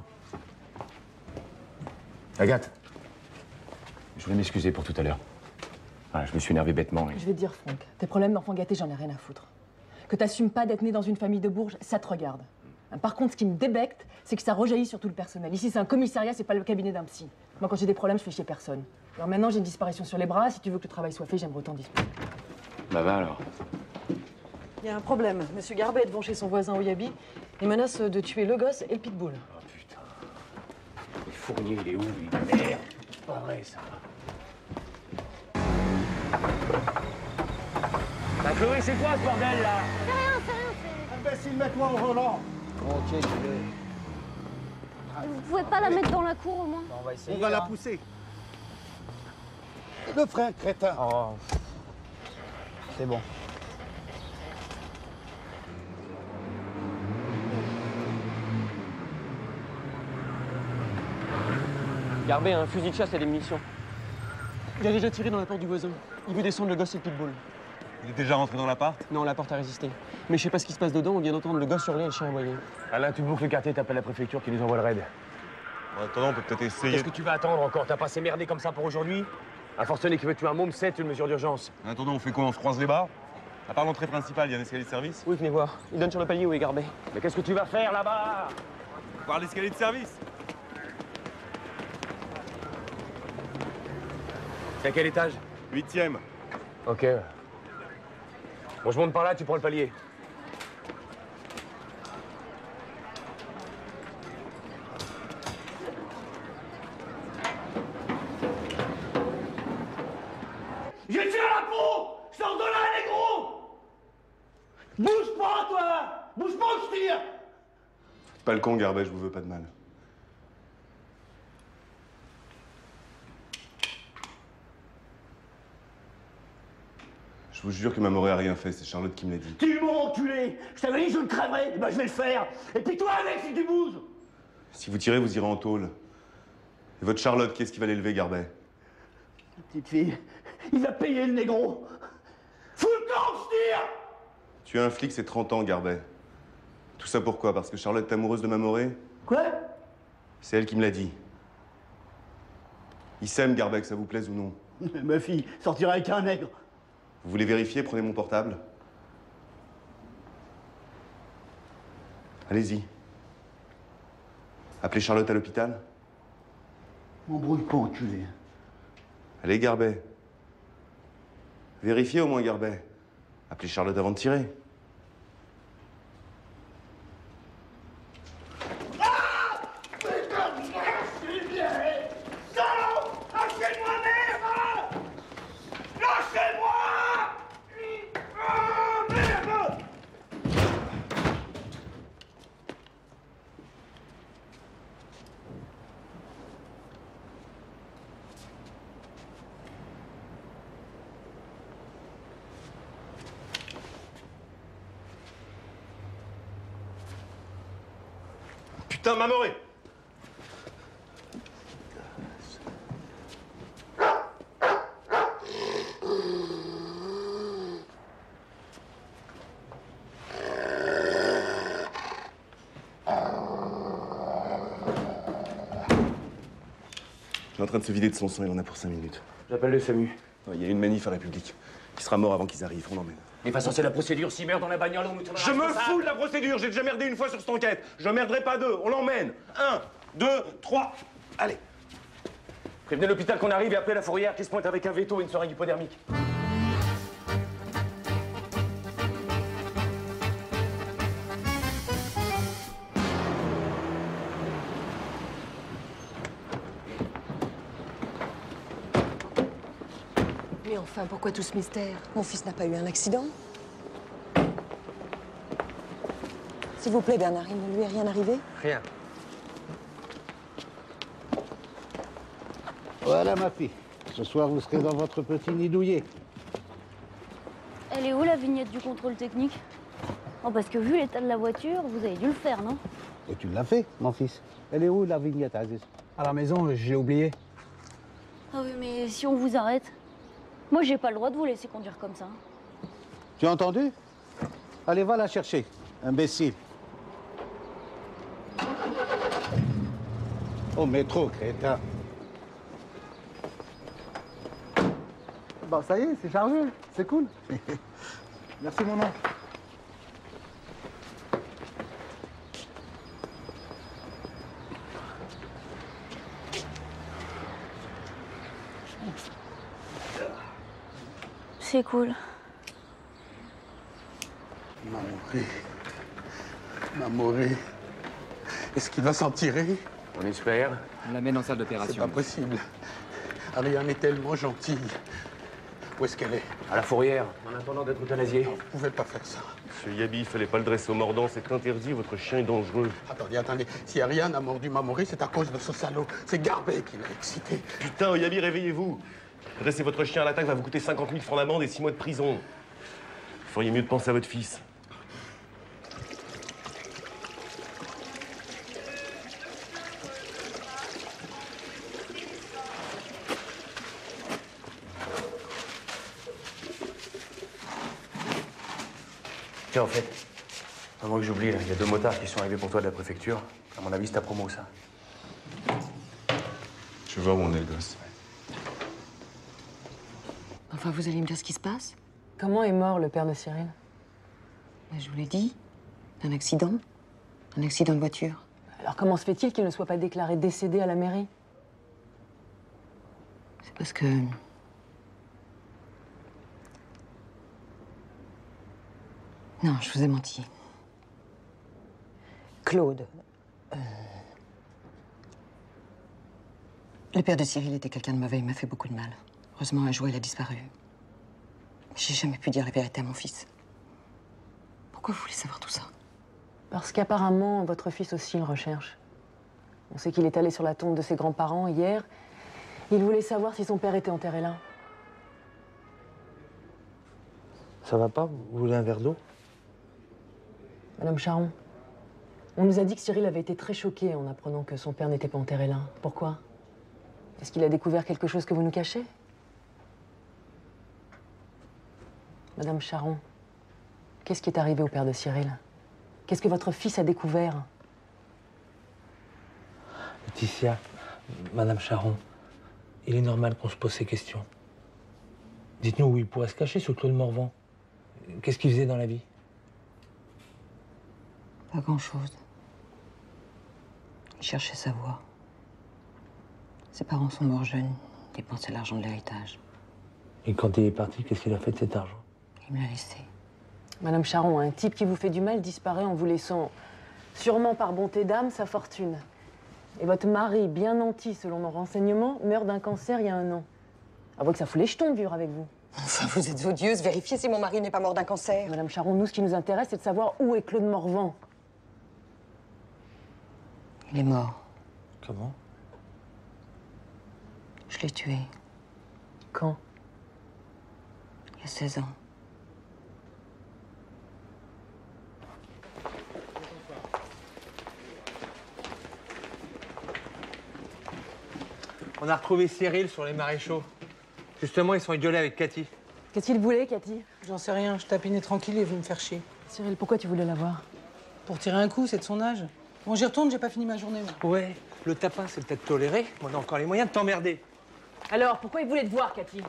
Agathe, je voulais m'excuser pour tout à l'heure. Voilà, je me suis énervé bêtement. Et... Je vais te dire, Franck, tes problèmes d'enfant gâté, j'en ai rien à foutre. Que t'assumes pas d'être né dans une famille de Bourges, ça te regarde. Par contre, ce qui me débecte, c'est que ça rejaillit sur tout le personnel. Ici, c'est un commissariat, c'est pas le cabinet d'un psy. Moi, quand j'ai des problèmes, je fais chier personne. Alors maintenant, j'ai une disparition sur les bras. Si tu veux que le travail soit fait, j'aimerais autant discuter. Bah va alors. Il y a un problème. Monsieur Garbet est devant chez son voisin au Yabi. Il menace de tuer le gosse et le pitbull. Oh putain. Le fournier, il est où, lui? Merde. C'est pas vrai, ça. Chloé, c'est quoi ce bordel là? C'est rien, c'est rien, c'est... Imbécile, mets-toi au volant. Ok, je vais. Vous pouvez pas la mettre dans la cour au moins? On va essayer. On va la hein. pousser. Le frein, crétin. Oh. C'est bon. Garbet a un fusil de chasse et des munitions. Il a déjà tiré dans la porte du voisin. Il veut descendre le gosse et le pitbull. Il est déjà rentré dans l'appart? Non, la porte a résisté. Mais je sais pas ce qui se passe dedans, on vient d'entendre le gosse hurler et le chien aboyer. Alain, tu boucles le quartier, t'appelles la préfecture qui nous envoie le raid. En attendant, on peut peut-être essayer. Qu'est-ce que tu vas attendre encore? T'as pas assez merdé comme ça pour aujourd'hui? Un forcené qui veut tuer un môme, c'est une mesure d'urgence. En attendant, on fait quoi? On se croise les bars? À part l'entrée principale, il y a un escalier de service? Oui, venez voir. Il donne sur le palier où est Garbet. Mais qu'est-ce que tu vas faire là-bas? Voir l'escalier de service. C'est à quel étage? Huitième. Ok. Bon, je monte par là, tu prends le palier. Je tire la peau! Sors de là, les gros! Bouge pas, toi! Bouge pas ou je tire! Faites pas le con, Garbet, je vous veux pas de mal. Je vous jure que Mamoré a rien fait, c'est Charlotte qui me l'a dit. Tu m'as enculé! Je t'avais dit je le crèverais, et ben je vais le faire! Et puis toi avec si tu bouges! Si vous tirez, vous irez en tôle. Et votre Charlotte, qui est-ce qui va l'élever, Garbet? La petite fille, il va payer le négro! Fous le camp, je tire! Tu es un flic, c'est trente ans, Garbet. Tout ça pourquoi? Parce que Charlotte est amoureuse de Mamoré? Quoi? C'est elle qui me l'a dit. Il s'aime, Garbet, que ça vous plaise ou non. Ma fille sortira avec un nègre. Vous voulez vérifier? Prenez mon portable. Allez-y. Appelez Charlotte à l'hôpital. M'embrouille pas, enculé. Allez, Garbet. Vérifiez au moins, Garbet. Appelez Charlotte avant de tirer. Putain, Mamoré! Il est en train de se vider de son sang, il en a pour cinq minutes. J'appelle le S A M U. Il y a une manif à République. Il sera mort avant qu'ils arrivent, on l'emmène. De toute façon, c'est la procédure. S'il meurt dans la bagnole, on nous tournera. Je me fous de la procédure, j'ai déjà merdé une fois sur cette enquête. Je merderai pas deux, on l'emmène. Un, deux, trois, allez. Prévenez l'hôpital qu'on arrive et appelez la fourrière qui se pointe avec un veto et une seringue hypodermique. Mais enfin, pourquoi tout ce mystère? Mon fils n'a pas eu un accident? S'il vous plaît, Bernard, il ne lui est rien arrivé? Rien. Voilà, ma fille. Ce soir, vous serez dans votre petit nid douillet. Elle est où la vignette du contrôle technique? Oh, parce que vu l'état de la voiture, vous avez dû le faire, non? Et tu l'as fait, mon fils. Elle est où, la vignette, Aziz? À la maison, je l'ai oublié. Ah oui, mais si on vous arrête? Moi, j'ai pas le droit de vous laisser conduire comme ça. Tu as entendu? Allez, va la chercher, imbécile. Au métro, crétin. Bah ça y est, c'est chargé, c'est cool. Merci mon oncle. C'est cool. Mamoré. Mamoré. Est-ce qu'il va s'en tirer? On espère. On l'amène en salle C'est d'opération. pas possible. Ariane est tellement gentille. Où est-ce qu'elle est? À la fourrière, en attendant d'être euthanasié. Vous pouvez pas faire ça. Monsieur Yabi, il fallait pas le dresser au mordant, c'est interdit, votre chien est dangereux. Attendez, attendez. Si Ariane a mordu Mamori, c'est à cause de ce salaud. C'est Garbet qui l'a excité. Putain, Yabi, réveillez-vous. Dresser votre chien à l'attaque va vous coûter cinquante mille francs d'amende et six mois de prison. Vous feriez mieux de penser à votre fils. Tiens, en fait, avant que j'oublie, il y a deux motards qui sont arrivés pour toi de la préfecture. À mon avis, c'est ta promo, ça. Je vais voir où on est, le gosse. Enfin, vous allez me dire ce qui se passe? Comment est mort le père de Cyril? Ben, je vous l'ai dit. Un accident. Un accident de voiture. Alors comment se fait-il qu'il ne soit pas déclaré décédé à la mairie? C'est parce que... Non, je vous ai menti. Claude. euh, Le père de Cyril était quelqu'un de mauvais, il m'a fait beaucoup de mal. Heureusement, un jour, il a disparu. J'ai jamais pu dire la vérité à mon fils. Pourquoi vous voulez savoir tout ça? Parce qu'apparemment, votre fils aussi le recherche. On sait qu'il est allé sur la tombe de ses grands-parents hier. Il voulait savoir si son père était enterré là. Ça va pas? Vous voulez un verre d'eau? Madame Charon, on nous a dit que Cyril avait été très choqué en apprenant que son père n'était pas enterré là. Pourquoi? Est-ce qu'il a découvert quelque chose que vous nous cachez? Madame Charon, qu'est-ce qui est arrivé au père de Cyril? Qu'est-ce que votre fils a découvert? Laetitia, Madame Charon, il est normal qu'on se pose ces questions. Dites-nous où il pourrait se cacher, ce Claude Morvan. Qu'est-ce qu'il faisait dans la vie? Pas grand-chose. Il cherchait sa voie. Ses parents sont morts jeunes, il dépensait l'argent de l'héritage. Et quand il est parti, qu'est-ce qu'il a fait de cet argent? Il me l'a laissé. Madame Charon, un type qui vous fait du mal disparaît en vous laissant, sûrement par bonté d'âme, sa fortune. Et votre mari, bien nanti selon nos renseignements, meurt d'un cancer il y a un an. Avouez que ça fout les jetons de vivre avec vous. Enfin, vous êtes odieuse. Vérifiez si mon mari n'est pas mort d'un cancer. Madame Charon, nous, ce qui nous intéresse, c'est de savoir où est Claude Morvan. Il est mort. Comment? Je l'ai tué. Quand? Il y a seize ans. On a retrouvé Cyril sur les maréchaux. Justement, ils sont idiolés avec Cathy. Qu'est-ce qu'il voulait, Cathy? J'en sais rien, je tapinais tranquille et vous me faire chier. Cyril, pourquoi tu voulais la voir? Pour tirer un coup, c'est de son âge. Bon, j'y retourne, j'ai pas fini ma journée, moi. Ouais, le tapin, c'est peut-être toléré. On a encore les moyens de t'emmerder. Alors, pourquoi il voulait te voir, Cathy?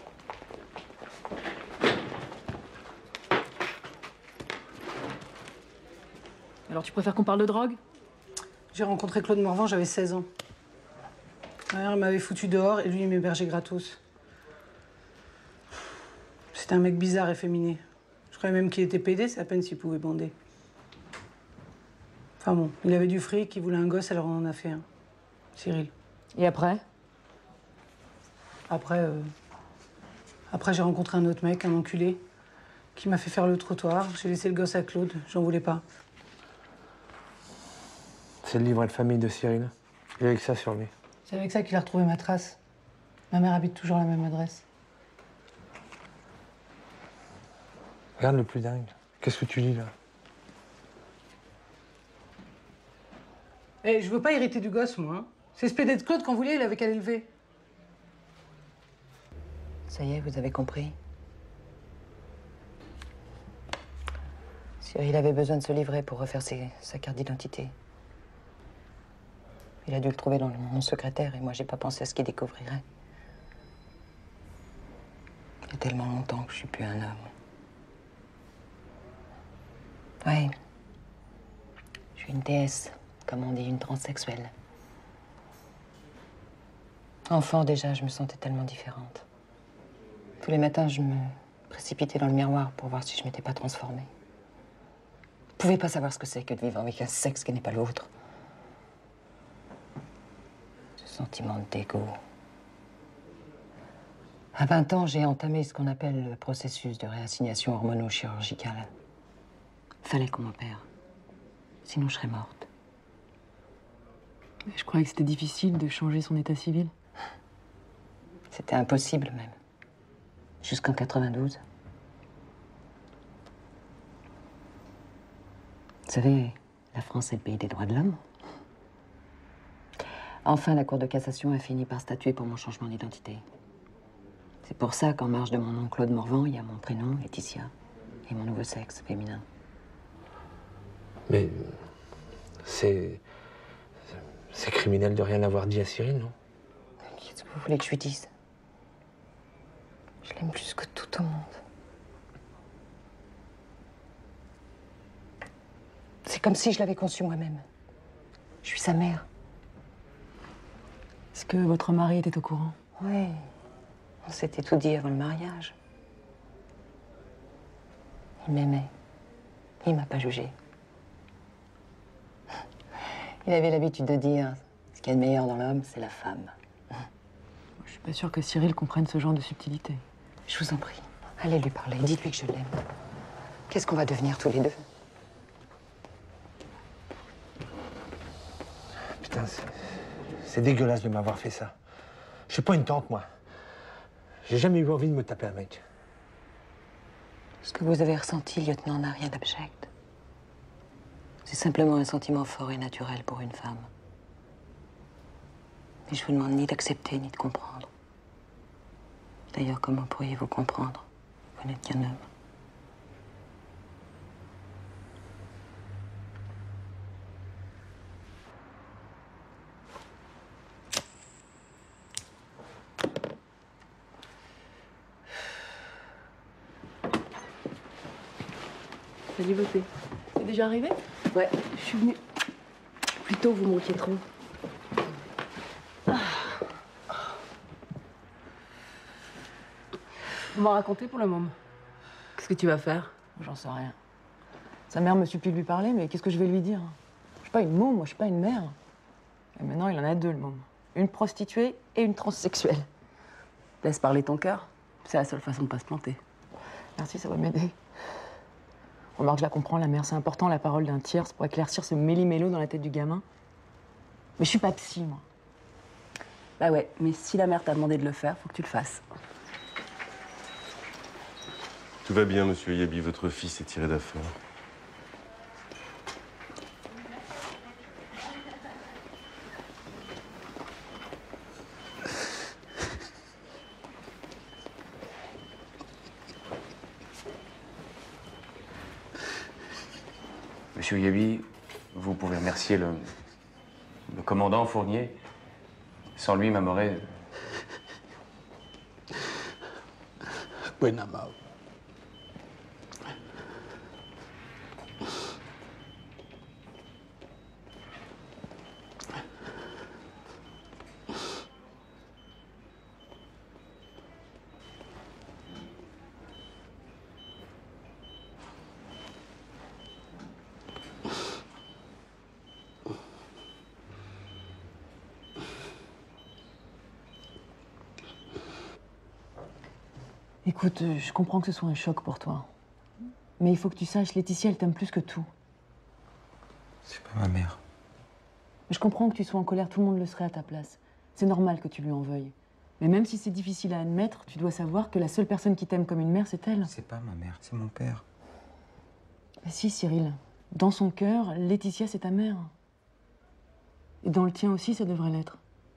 Alors, tu préfères qu'on parle de drogue? J'ai rencontré Claude Morvan, j'avais seize ans. Ma mère m'avait foutu dehors et lui, il m'hébergeait gratos. C'était un mec bizarre, efféminé. Je croyais même qu'il était pédé, c'est à peine s'il pouvait bander. Enfin bon, il avait du fric, il voulait un gosse, alors on en a fait un. Cyril. Et après? Après, euh... après j'ai rencontré un autre mec, un enculé, qui m'a fait faire le trottoir. J'ai laissé le gosse à Claude, j'en voulais pas. C'est le livret de famille de Cyril. Il avait que ça sur lui. C'est avec ça qu'il a retrouvé ma trace. Ma mère habite toujours à la même adresse. Regarde le plus dingue. Qu'est-ce que tu lis, là? Eh, je veux pas hériter du gosse, moi. Hein. C'est ce pédé de Claude qu'on voulait, il avait qu'à l'élever. Ça y est, vous avez compris. Cyril avait besoin de se livrer pour refaire ses- sa carte d'identité. Il a dû le trouver dans le- mon secrétaire et moi, j'ai pas pensé à ce qu'il découvrirait. Il y a tellement longtemps que je suis plus un homme. Ouais. Je suis une déesse, comme on dit, une transsexuelle. Enfant, déjà, je me sentais tellement différente. Tous les matins, je me précipitais dans le miroir pour voir si je m'étais pas transformée. Vous pouvez pas savoir ce que c'est que de vivre avec un sexe qui n'est pas le vôtre. Ce sentiment de dégoût. À vingt ans, j'ai entamé ce qu'on appelle le processus de réassignation hormono-chirurgicale. Fallait qu'on m'opère. Sinon, je serais morte. Mais je croyais que c'était difficile de changer son état civil. C'était impossible, même. Jusqu'en quatre-vingt-douze. Vous savez, la France est le pays des droits de l'homme. Enfin, la Cour de cassation a fini par statuer pour mon changement d'identité. C'est pour ça qu'en marge de mon nom Claude Morvan, il y a mon prénom, Laetitia, et mon nouveau sexe, féminin. Mais c'est... c'est criminel de rien avoir dit à Cyril, non? Qu'est-ce que vous voulez que je lui dise? Je l'aime plus que tout au monde. C'est comme si je l'avais conçu moi-même. Je suis sa mère. Est-ce que votre mari était au courant? Oui. On s'était tout dit avant le mariage. Il m'aimait. Il m'a pas jugée. Il avait l'habitude de dire ce qu'il y a de meilleur dans l'homme, c'est la femme. Je suis pas sûre que Cyril comprenne ce genre de subtilité. Je vous en prie, allez lui parler, dites-lui que je l'aime. Qu'est-ce qu'on va devenir tous les deux? Putain, c'est... c'est dégueulasse de m'avoir fait ça. Je suis pas une tante, moi. J'ai jamais eu envie de me taper un mec. Ce que vous avez ressenti, lieutenant, n'a rien d'abject. C'est simplement un sentiment fort et naturel pour une femme. Mais je vous demande ni d'accepter ni de comprendre. D'ailleurs, comment pourriez-vous comprendre? Vous n'êtes qu'un homme. Salut, beauté. T'es déjà arrivé? Ouais. Je suis venue. Plus tôt, vous manquiez trop. On m'a raconté pour le moment. Qu'est-ce que tu vas faire? J'en sais rien. Sa mère me supplie de lui parler, mais qu'est-ce que je vais lui dire? Je suis pas une môme, moi, je suis pas une mère. Et maintenant, il en a deux, le môme. Une prostituée et une transsexuelle. Laisse parler ton cœur. C'est la seule façon de pas se planter. Merci, ça va m'aider. Remarque, je la comprends, la mère, c'est important, la parole d'un tierce pour éclaircir ce méli-mélo dans la tête du gamin. Mais je suis pas psy, moi. Bah ouais, mais si la mère t'a demandé de le faire, faut que tu le fasses. Tout va bien, monsieur Yabi, votre fils est tiré d'affaire. Monsieur Yabi, vous pouvez remercier le, le commandant Fournier. Sans lui, ma morée... Buenamao. Écoute, euh, je comprends que ce soit un choc pour toi. Mais il faut que tu saches, Laetitia, elle t'aime plus que tout. C'est pas ma mère. Je comprends que tu sois en colère, tout le monde le serait à ta place. C'est normal que tu lui en veuilles. Mais même si c'est difficile à admettre, tu dois savoir que la seule personne qui t'aime comme une mère, c'est elle. C'est pas ma mère, c'est mon père. Mais si, Cyril. Dans son cœur, Laetitia, c'est ta mère. Et dans le tien aussi, ça devrait l'être.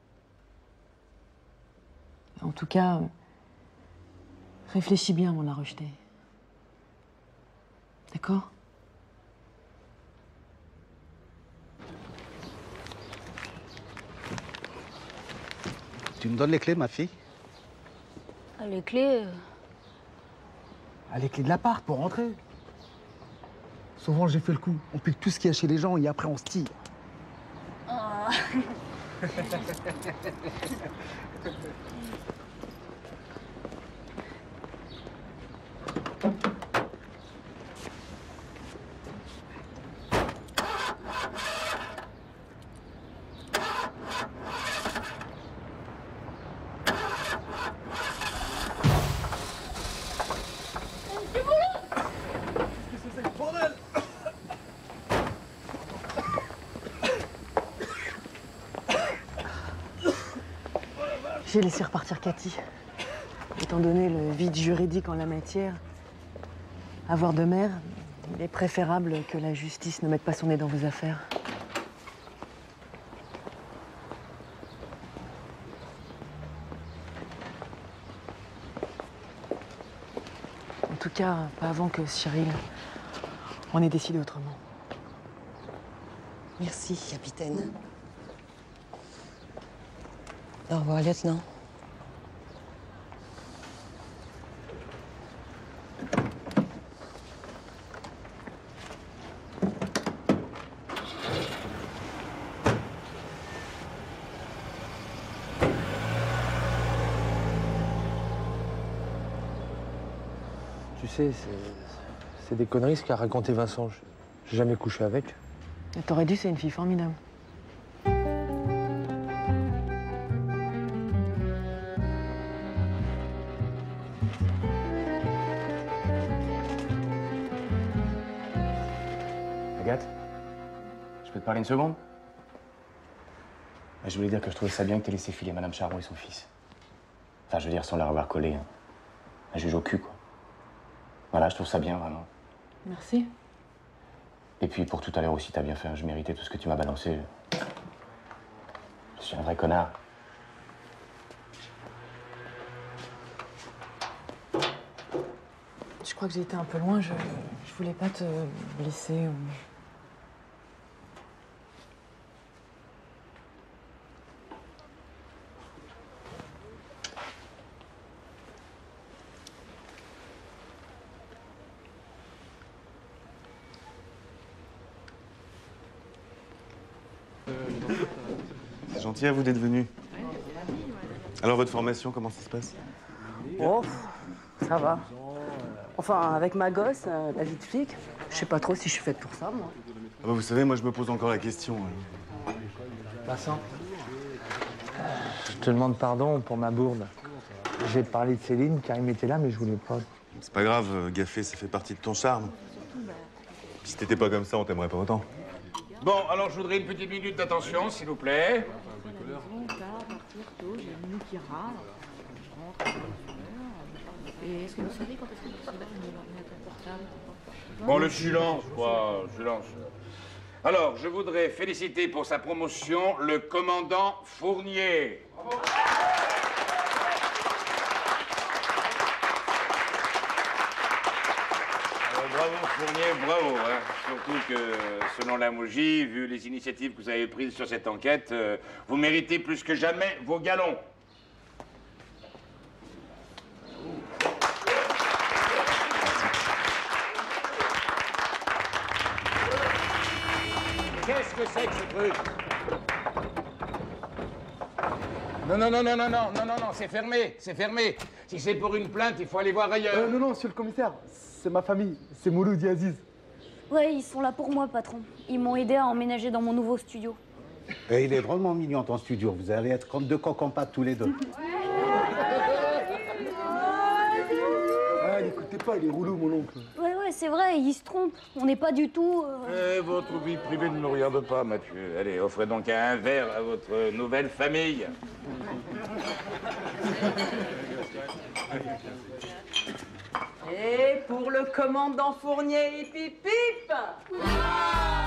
En tout cas, réfléchis bien avant de la rejeter. D'accord? Tu me donnes les clés, ma fille? Ah, les clés... euh, Ah, les clés de l'appart pour rentrer. Souvent, j'ai fait le coup. On pique tout ce qu'il y a chez les gens et après, on se tire. ah. J'ai laissé repartir Cathy. Étant donné le vide juridique en la matière, avoir de mère, il est préférable que la justice ne mette pas son nez dans vos affaires. En tout cas, pas avant que Cyril en ait décidé autrement. Merci, capitaine. Au revoir, lieutenant. Tu sais, c'est- c'est des conneries ce qu'a raconté Vincent. J'ai jamais couché avec. Et t'aurais dû, c'est une fille formidable. Agathe, je peux te parler une seconde? Je voulais dire que je trouvais ça bien que t'aies laissé filer Madame Charon et son fils. Enfin, je veux dire, sans leur avoir collé. Hein. Un juge au cul, quoi. Voilà, je trouve ça bien, vraiment. Merci. Et puis, pour tout à l'heure aussi, t'as bien fait. Hein. Je méritais tout ce que tu m'as balancé. Je suis un vrai connard. Je crois que j'ai été un peu loin. Je, je voulais pas te blesser ou... C'est gentil à vous d'être venu. Alors, votre formation, comment ça se passe? Oh, ça va. Enfin, avec ma gosse, euh, la vie de flic, je sais pas trop si je suis faite pour ça, moi. Ah bah, vous savez, moi, je me pose encore la question. hein. Vincent, je te demande pardon pour ma bourde. J'ai parlé de Céline, Karim était là, mais je voulais pas. C'est pas grave, euh, gaffer, ça fait partie de ton charme. Si t'étais pas comme ça, on t'aimerait pas autant. Bon, alors je voudrais une petite minute d'attention, s'il vous plaît. Et est-ce que vous savez quand est-ce que vous recevoir une ordinateur portable? Bon, le silence, quoi, silence. Alors, je voudrais féliciter pour sa promotion le commandant Fournier. Alors, bravo Fournier, bravo. Hein. Surtout que, selon la Mougie, vu les initiatives que vous avez prises sur cette enquête, euh, vous méritez plus que jamais vos galons. Qu'est-ce que c'est que ce truc? Non, non, non, non, non, non, non, non, non, c'est fermé, c'est fermé. Si c'est pour une plainte, il faut aller voir ailleurs. Euh, non, non, monsieur le commissaire, c'est ma famille, c'est Mouloud et Aziz. Ouais, ils sont là pour moi, patron. Ils m'ont aidé à emménager dans mon nouveau studio. Et il est vraiment mignon ton studio, vous allez être comme deux coqs en pâte tous les deux. Ah, n'écoutez pas, il est roulou, mon oncle. Ouais, ouais, c'est vrai, ils se trompent. On n'est pas du tout... euh, Eh, votre vie privée ne nous regarde pas, Mathieu. Allez, offrez donc un verre à votre nouvelle famille. Et pour le commandant Fournier, hip hip hip.